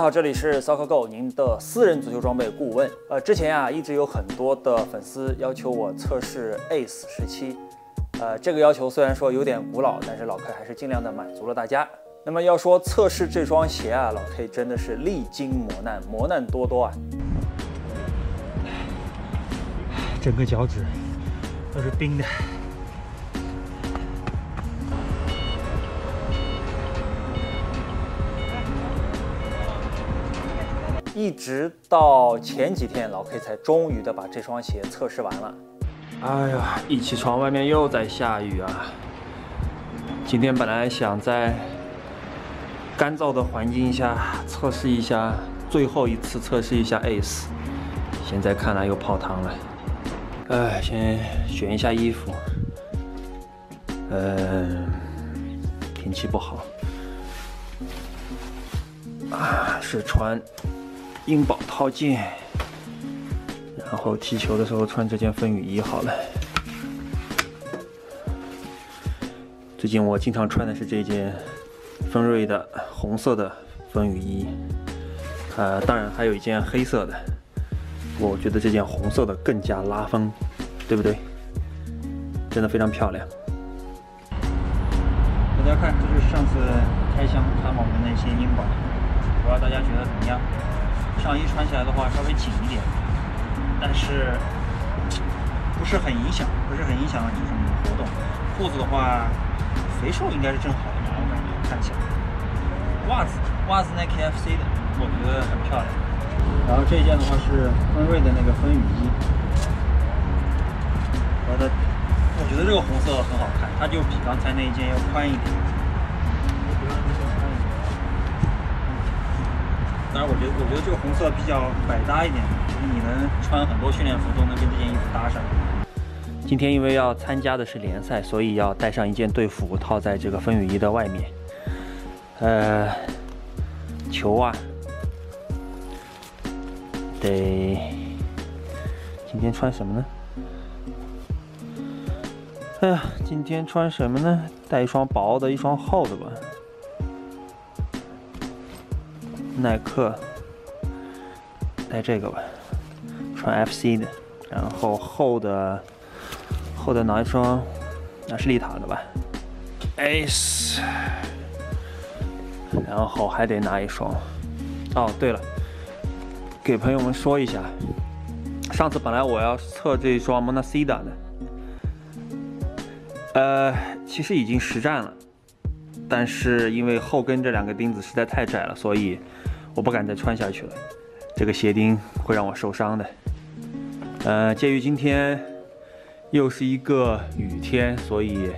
好，这里是 SoccerGo 您的私人足球装备顾问。之前啊一直有很多的粉丝要求我测试 Ace 17，这个要求虽然说有点古老，但是老 K 还是尽量的满足了大家。那么要说测试这双鞋啊，老 K 真的是历经磨难，磨难多多啊。整个脚趾都是冰的。 一直到前几天，老 K 才终于的把这双鞋测试完了。哎呀，一起床外面又在下雨啊！今天本来想在干燥的环境下测试一下，最后一次测试一下 Ace， 现在看来又泡汤了。先选一下衣服。天气不好啊，是穿 英宝套件，然后踢球的时候穿这件风雨衣好了。最近我经常穿的是这件锋锐的红色的风雨衣，当然还有一件黑色的，我觉得这件红色的更加拉风，对不对？真的非常漂亮。大家看，这就是上次开箱看我们的那些英宝，不知道大家觉得怎么样？ 上衣穿起来的话稍微紧一点，但是不是很影响就是你的活动。裤子的话，肥瘦应该是正好的吧，我感觉看起来。袜子 Nike FC 的，我觉得很漂亮。然后这一件的话是锋锐的那个风雨衣，我觉得这个红色很好看，它就比刚才那一件要宽一点。 当然，我觉得这个红色比较百搭一点，就是你能穿很多训练服都能跟这件衣服搭上。今天因为要参加的是联赛，所以要带上一件队服套在这个风雨衣的外面。球啊，今天穿什么呢？哎呀，今天穿什么呢？带一双薄的，一双厚的吧。 耐克，带这个吧，穿 FC 的，然后厚的拿一双阿士利塔的吧 ，Ace， 然后还得拿一双。哦，对了，给朋友们说一下，上次本来我要测这双 Monacida 的，其实已经实战了，但是因为后跟这两个钉子实在太窄了，所以 我不敢再穿下去了，这个鞋钉会让我受伤的。鉴于今天又是一个雨天，所以，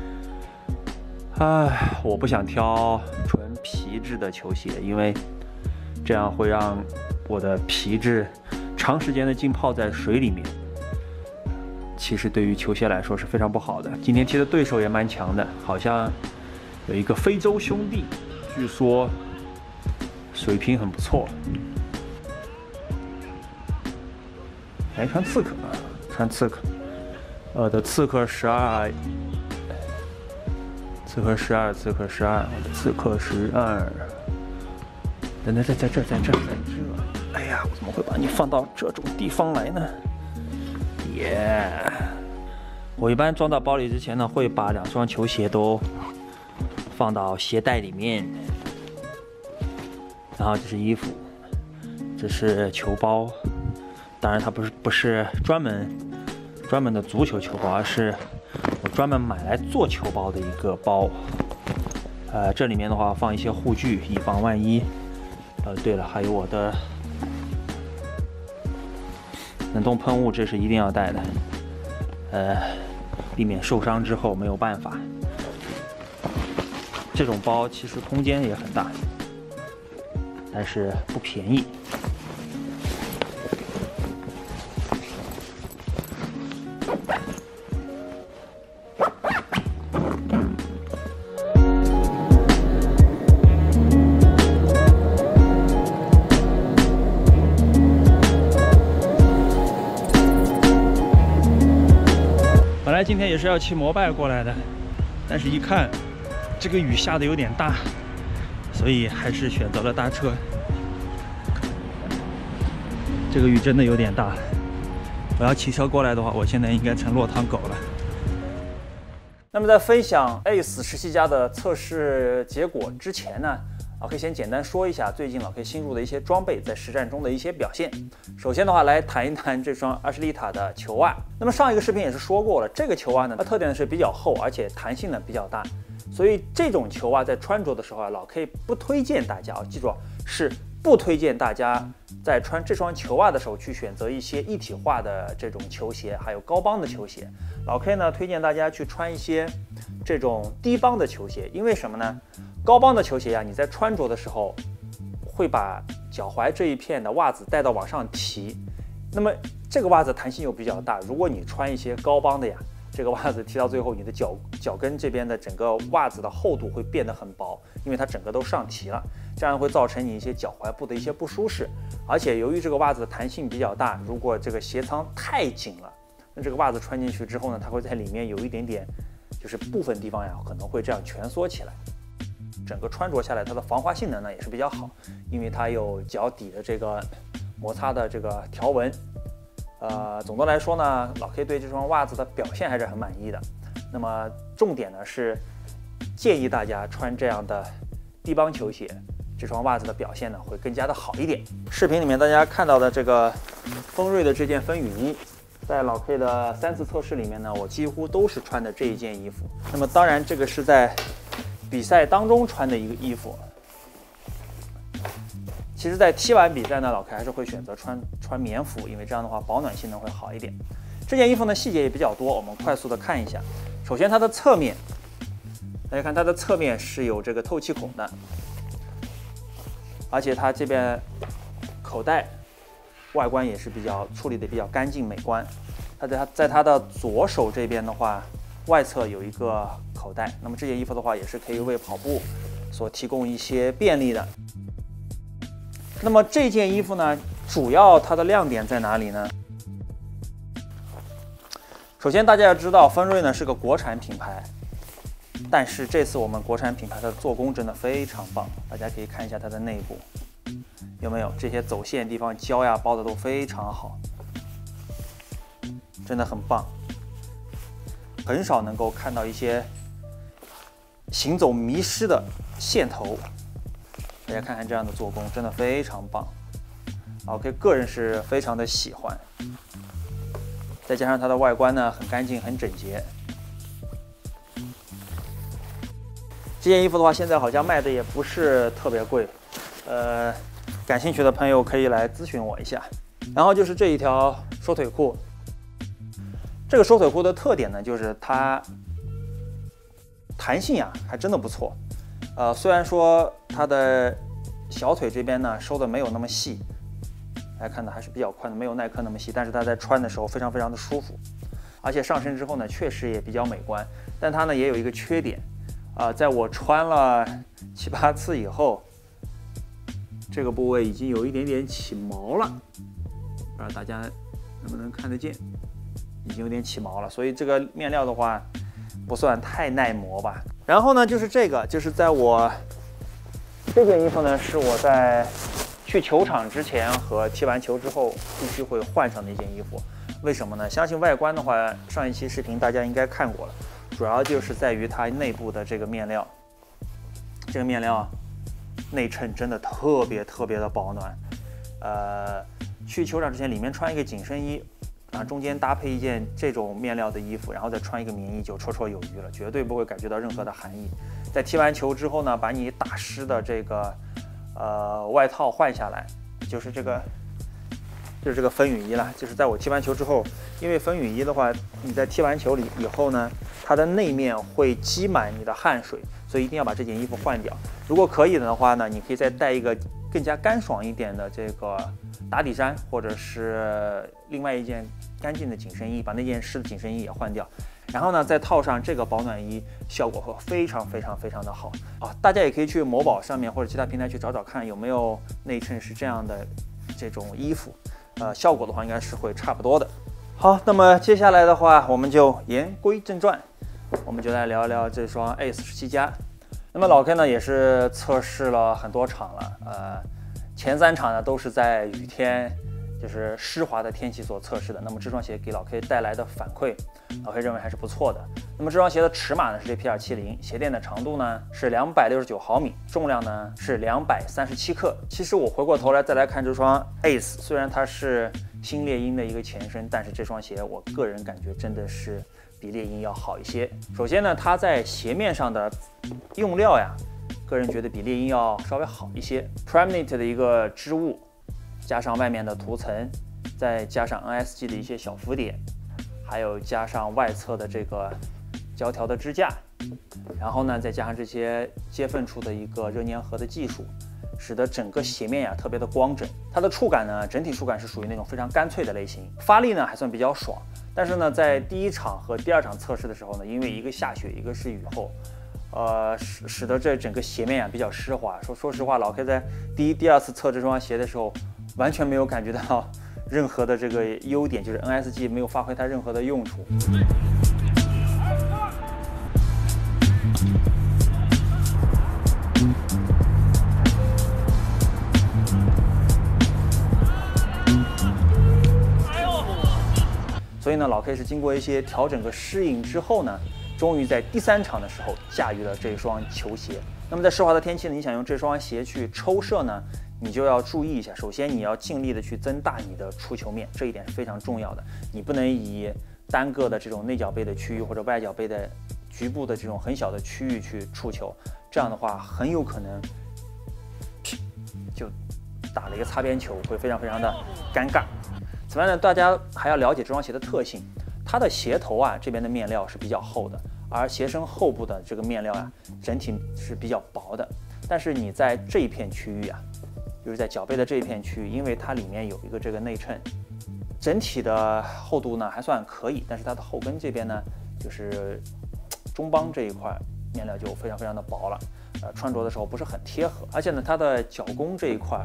我不想挑纯皮质的球鞋，因为这样会让我的皮质长时间的浸泡在水里面，其实对于球鞋来说是非常不好的。今天踢的对手也蛮强的，好像有一个非洲兄弟，据说 水平很不错，穿刺客，穿刺客，的刺客12，刺客12，刺客12，我的刺客12，等，在这，哎呀，我怎么会把你放到这种地方来呢？耶！我一般装到包里之前呢，会把2双球鞋都放到鞋带里面。 然后这是衣服，这是球包，当然它不是专门的足球球包，而是我专门买来做球包的一个包。这里面的话放一些护具，以防万一。对了，还有我的冷冻喷雾，这是一定要带的，避免受伤之后没有办法。这种包其实空间也很大， 但是不便宜。本来今天也是要骑摩拜过来的，但是一看这个雨下的有点大，所以还是选择了搭车。 这个雨真的有点大，我要骑车过来的话，我现在应该成落汤狗了。那么在分享 ACE17加的测试结果之前呢，老 K 先简单说一下最近老 K 新入的一些装备在实战中的一些表现。首先的话，来谈一谈这双阿什利塔的球袜。那么上一个视频也是说过了，这个球袜呢，它特点是比较厚，而且弹性呢比较大，所以这种球袜在穿着的时候啊，老 K 不推荐大家记住是不推荐大家在穿这双球袜的时候去选择一些一体化的这种球鞋，还有高帮的球鞋。老 K 呢推荐大家去穿一些这种低帮的球鞋，因为什么呢？高帮的球鞋呀，你在穿着的时候会把脚踝这一片的袜子带到往上提，那么这个袜子弹性又比较大，如果你穿一些高帮的呀，这个袜子提到最后，你的脚跟这边的整个袜子的厚度会变得很薄，因为它整个都上提了，这样会造成你一些脚踝部的一些不舒适。而且由于这个袜子的弹性比较大，如果这个鞋仓太紧了，那这个袜子穿进去之后呢，它会在里面有一点点，就是部分地方呀可能会这样蜷缩起来。整个穿着下来，它的防滑性能呢也是比较好，因为它有脚底的这个摩擦的这个条纹。总的来说呢，老 K 对这双袜子的表现还是很满意的。那么重点呢是建议大家穿这样的低帮球鞋，这双袜子的表现呢会更加的好一点。视频里面大家看到的这个锋锐的这件风雨衣，在老 K 的3次测试里面呢，我几乎都是穿的这一件衣服。那么当然这个是在比赛当中穿的一个衣服，其实在踢完比赛呢，老 K 还是会选择穿棉服，因为这样的话保暖性能会好一点。这件衣服呢细节也比较多，我们快速的看一下。首先它的侧面，大家看它的侧面是有这个透气孔的，而且它这边口袋外观也是处理的比较干净美观。它在它的左手这边的话，外侧有一个口袋，那么这件衣服的话也是可以为跑步所提供一些便利的。那么这件衣服呢，主要它的亮点在哪里呢？首先大家要知道，锋锐呢是个国产品牌，但是这次我们国产品牌它的做工真的非常棒，大家可以看一下它的内部，有没有这些走线地方胶呀包的都非常好，真的很棒。很少能够看到一些行走迷失的线头，大家看看这样的做工，真的非常棒。OK， 个人是非常的喜欢，再加上它的外观呢很干净很整洁。这件衣服的话，现在好像卖的也不是特别贵，感兴趣的朋友可以来咨询我一下。然后就是这一条收腿裤。这个收腿裤的特点呢，就是它弹性呀还真的不错。虽然说它的小腿这边呢收的没有那么细，大家看的还是比较宽的，没有耐克那么细，但是它在穿的时候非常非常的舒服，而且上身之后呢确实也比较美观。但它呢也有一个缺点，在我穿了7、8次以后，这个部位已经有一点点起毛了，不知道大家能不能看得见。已经有点起毛了，所以这个面料的话不算太耐磨吧。然后呢，就是这个，就是在我这件衣服呢，是我在去球场之前和踢完球之后必须会换上的一件衣服。为什么呢？相信外观的话，上一期视频大家应该看过了，主要就是在于它内部的这个面料。这个面料内衬真的特别的保暖。去球场之前里面穿一个紧身衣。中间搭配一件这种面料的衣服，然后再穿一个棉衣就绰有余了，绝对不会感觉到任何的寒意。在踢完球之后呢，把你打湿的这个外套换下来，就是这个风雨衣了。就是在我踢完球之后，因为风雨衣的话，你在踢完球以后呢，它的内面会积满你的汗水，所以一定要把这件衣服换掉。如果可以的话呢，你可以再带一个更加干爽一点的这个打底衫，或者是另外一件干净的紧身衣，把那件湿的紧身衣也换掉，然后呢再套上这个保暖衣，效果会非常的好啊！大家也可以去某宝上面或者其他平台去找找看有没有内衬是这样的这种衣服，效果的话应该是会差不多的。好，那么接下来的话，我们就言归正传，我们就来聊一聊这双 ACE17加。那么老 K 呢也是测试了很多场了，前3场呢都是在雨天就是湿滑的天气所测试的。那么这双鞋给老 K 带来的反馈，老 K 认为还是不错的。那么这双鞋的尺码呢是 JP270，鞋垫的长度呢是269毫米，重量呢是237克。其实我回过头来再来看这双 Ace， 虽然它是新猎鹰的一个前身，但是这双鞋我个人感觉真的是比猎鹰要好一些。首先呢，它在鞋面上的用料呀，个人觉得比猎鹰要稍微好一些。Primeknit 的一个织物，加上外面的涂层，再加上 NSG 的一些小浮点，还有加上外侧的这个胶条的支架，然后呢，再加上这些接缝处的一个热粘合的技术，使得整个鞋面呀特别的光整。它的触感呢，整体触感是属于那种非常干脆的类型，发力呢还算比较爽。但是呢，在第一场和第二场测试的时候呢，因为一个下雪，一个是雨后，使得这整个鞋面呀比较湿滑。说实话，老 K 在第二次测这双鞋的时候，完全没有感觉到任何的这个优点，就是 NSG 没有发挥它任何的用处。所以呢，老 K 是经过一些调整和适应之后呢，终于在第3场的时候驾驭了这双球鞋。那么在湿滑的天气呢，你想用这双鞋去抽射呢，你就要注意一下。首先，你要尽力的去增大你的触球面，这一点是非常重要的。你不能以单个的这种内脚背的区域或者外脚背的局部的这种很小的区域去触球，这样的话很有可能就打了一个擦边球，会非常的尴尬。此外呢，大家还要了解这双鞋的特性，它的鞋头啊这边的面料是比较厚的，而鞋身后部的这个面料啊整体是比较薄的。但是你在这一片区域啊，就是在脚背的这一片区域，因为它里面有一个这个内衬，整体的厚度呢还算可以，但是它的后跟这边呢，就是中帮这一块面料就非常的薄了，穿着的时候不是很贴合。而且呢，它的脚弓这一块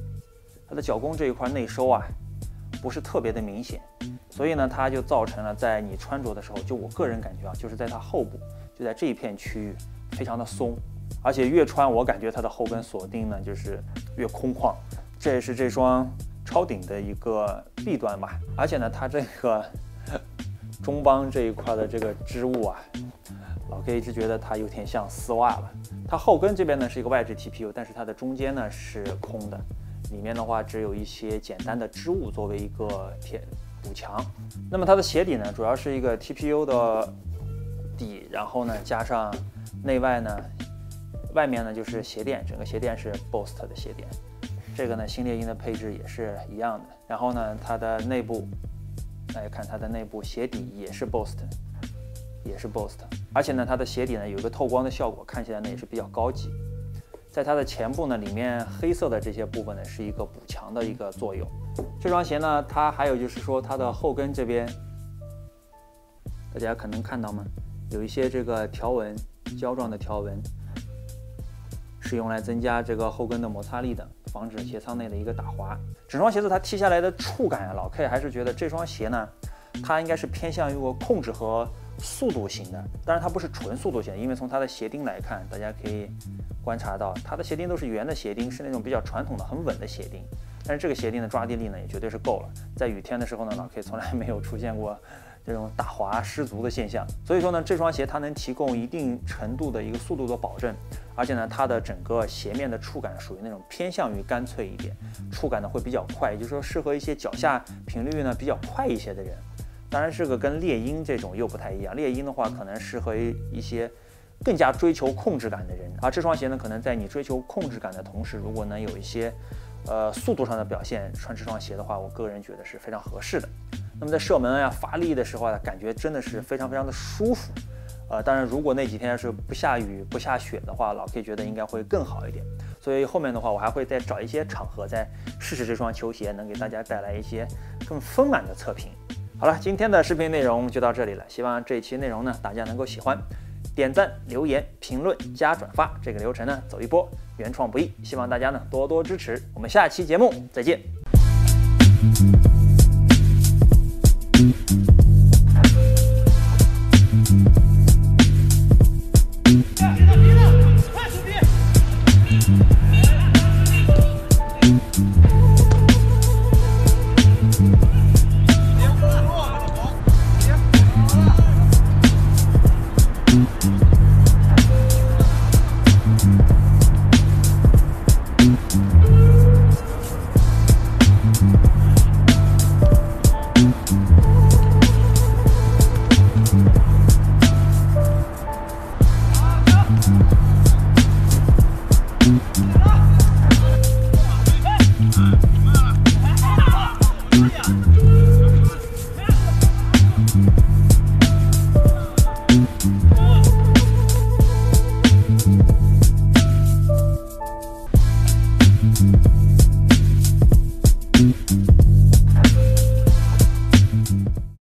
内收啊不是特别的明显，所以呢，它就造成了在你穿着的时候，就我个人感觉啊，就是在它后部，就在这一片区域非常的松，而且越穿我感觉它的后跟锁定呢就是越空旷，这也是这双超顶的一个弊端吧。而且呢，它这个中帮这一块的这个织物啊，老 K 一直觉得它有点像丝袜了。它后跟这边呢是一个外置 TPU， 但是它的中间呢是空的。里面的话只有一些简单的织物作为一个补强。那么它的鞋底呢，主要是一个 TPU 的底，然后呢加上内外呢，外面呢就是鞋垫，整个鞋垫是 Boost 的鞋垫。这个呢新猎鹰的配置也是一样的。然后呢它的内部，来看它的内部鞋底也是 Boost， 而且呢它的鞋底呢有一个透光的效果，看起来呢也是比较高级。在它的前部呢，里面黑色的这些部分呢，是一个补强的一个作用。这双鞋呢，它还有就是说它的后跟这边，大家可能看到吗？有一些这个条纹，胶状的条纹，是用来增加这个后跟的摩擦力的，防止鞋舱内的一个打滑。整双鞋子它踢下来的触感啊，老 K 还是觉得这双鞋呢，它应该是偏向于我控制和速度型的。当然它不是纯速度型，因为从它的鞋钉来看，大家可以观察到它的鞋钉都是圆的鞋钉，是那种比较传统的很稳的鞋钉。但是这个鞋钉的抓地力呢也绝对是够了，在雨天的时候呢，老 K 从来没有出现过这种打滑失足的现象。所以说呢，这双鞋它能提供一定程度的一个速度的保证，而且呢它的整个鞋面的触感属于那种偏向于干脆一点，触感呢会比较快，也就是说适合一些脚下频率呢比较快一些的人。当然这个跟猎鹰这种又不太一样，猎鹰的话可能适合一些更加追求控制感的人，而这双鞋呢，可能在你追求控制感的同时，如果能有一些速度上的表现，穿这双鞋的话，我个人觉得是非常合适的。那么在射门啊发力的时候啊，感觉真的是非常的舒服。当然如果那几天要是不下雨不下雪的话，老 K 觉得应该会更好一点。所以后面的话，我还会再找一些场合再试试这双球鞋，能给大家带来一些更丰满的测评。好了，今天的视频内容就到这里了，希望这一期内容呢大家能够喜欢。点赞、留言、评论加转发，这个流程呢走一波，原创不易，希望大家呢多多支持。我们下期节目再见。